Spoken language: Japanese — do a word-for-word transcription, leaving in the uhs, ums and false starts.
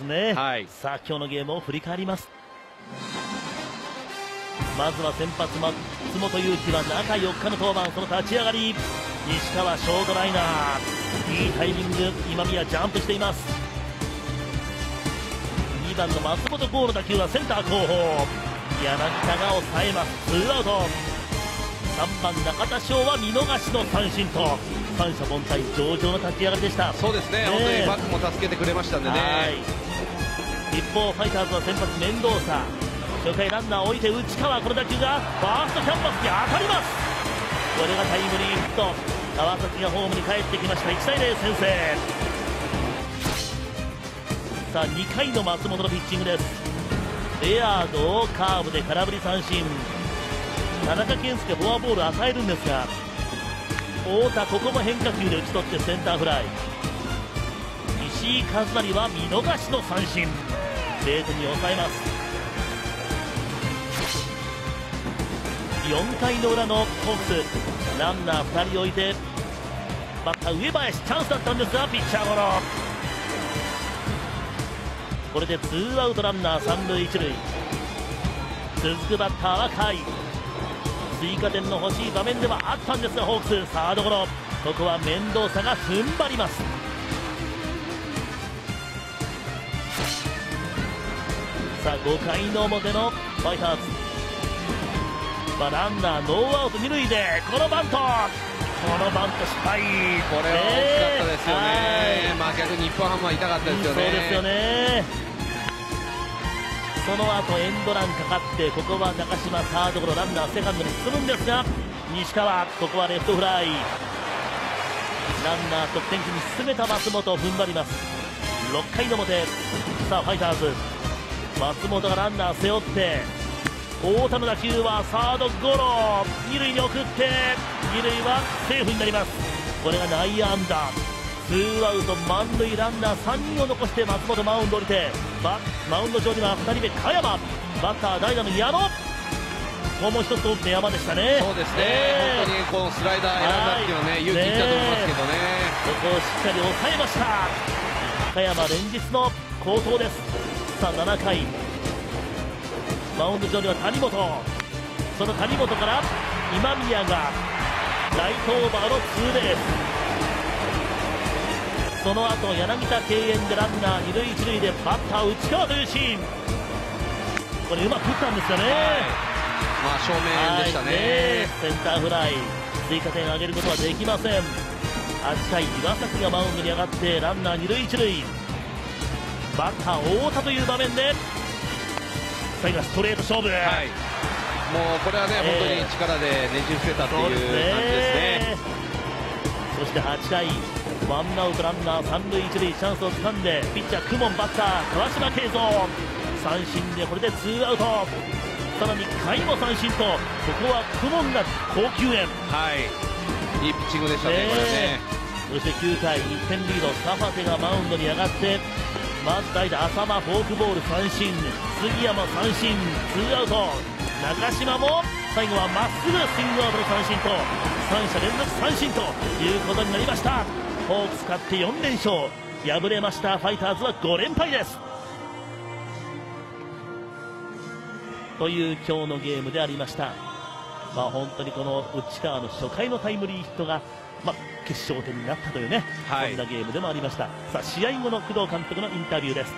ね。 はい、 さあ今日のゲームを振り返ります。まずは先発松本裕樹は中よっかの登板、その立ち上がり西川ショートライナー、いいタイミング、今宮ジャンプしています。にばんの松本剛の打球はセンター後方、柳田が抑えます。ツーアウト。さんばん中田翔は見逃しの三振と三者凡退、上々の立ち上がりでした。 そうですね、本当にバックも助けてくれましたんでね。 一方ファイターズは先発メンドーサ、初回ランナー置いて内川、この打球がファーストキャンバスに当たります。これがタイムリーヒット、川崎がホームに帰ってきました。いちたいゼロ先制。さあにかいの松本のピッチングです。レアードをカーブで空振り三振、田中健介フォアボール与えるんですが、太田ここも変化球で打ち取ってセンターフライ。石井一成は見逃しの三振、ゼロてんに抑えます。よんかいの裏のホークス、ランナーふたり置いてバッター上林、チャンスだったんですがピッチャーゴロ。これでツーアウトランナーさんるいいちるい。続くバッターは甲斐、追加点の欲しい場面ではあったんですがホークスサードゴロ。ここは面倒さが踏ん張ります。さあごかいの表のファイターズ、まあ、ランナーノーアウトにるいでこのバント、このバント失敗、 これは大きかったですよね。 ね、 まあ逆に日本ハムは痛かったですよね。 そうですよね。その後エンドランかかって、ここは中島サードゴロ、ランナーセカンドに進むんですが西川、ここはレフトフライ。ランナー得点圏に進めた松本、踏ん張ります。ろっかいの表、さあファイターズ、松本がランナー背負って、太田の打球はサードゴロ、にるいに送ってにるいはセーフになります。これが内野安打。ツーアウト満塁、ランナーさんにんを残して松本マウンド降りて、マウンド上にはふたりめ加山、バッター代打の矢野、ここも一つ大きな山でしたね。 そうですね、 えー、 本当にこのスライダー選んだっていうのはね、勇気いったと思いますけどね。 ここをしっかり抑えました。加山連日の好投です。さあななかい、マウンド上には谷本、その谷本から今宮がライトオーバーのツーベース、その後柳田敬遠でランナーにるいいちるいでバッター内川というシーン、これうまく打ったんですよね。 まあ正面でしたね。 ね、センターフライ、追加点を挙げることはできません。はちかい岩崎がマウンドに上がってランナーにるいいちるい、バッター太田という場面で最後はストレート勝負、はい、 もうこれはね、えー、本当に力でねじ伏せたという感じですね。 そしてはちかい、ワンアウトランナーさんるいいちるい、チャンスをつかんでピッチャー公文、バッター川島慶三、三振でこれでツーアウト。さらに甲斐も三振と、ここは公文が好球援、 はい、いいピッチングでしたね、これね。 そしてきゅうかいいってんリード、サファテがマウンドに上がって、まず代打浅間フォークボール三振、杉山三振、ツーアウト。中島も最後はまっすぐスイングアウトの三振と、さんしゃ連続三振ということになりました。ホークス勝ってよんれんしょう、敗れましたファイターズはごれんぱいです。という今日のゲームでありました。まあ本当にこの内川の初回のタイムリーヒットが、まあ、決勝点になったというね、はい、そんなゲームでもありました。さあ試合後の工藤監督のインタビューです。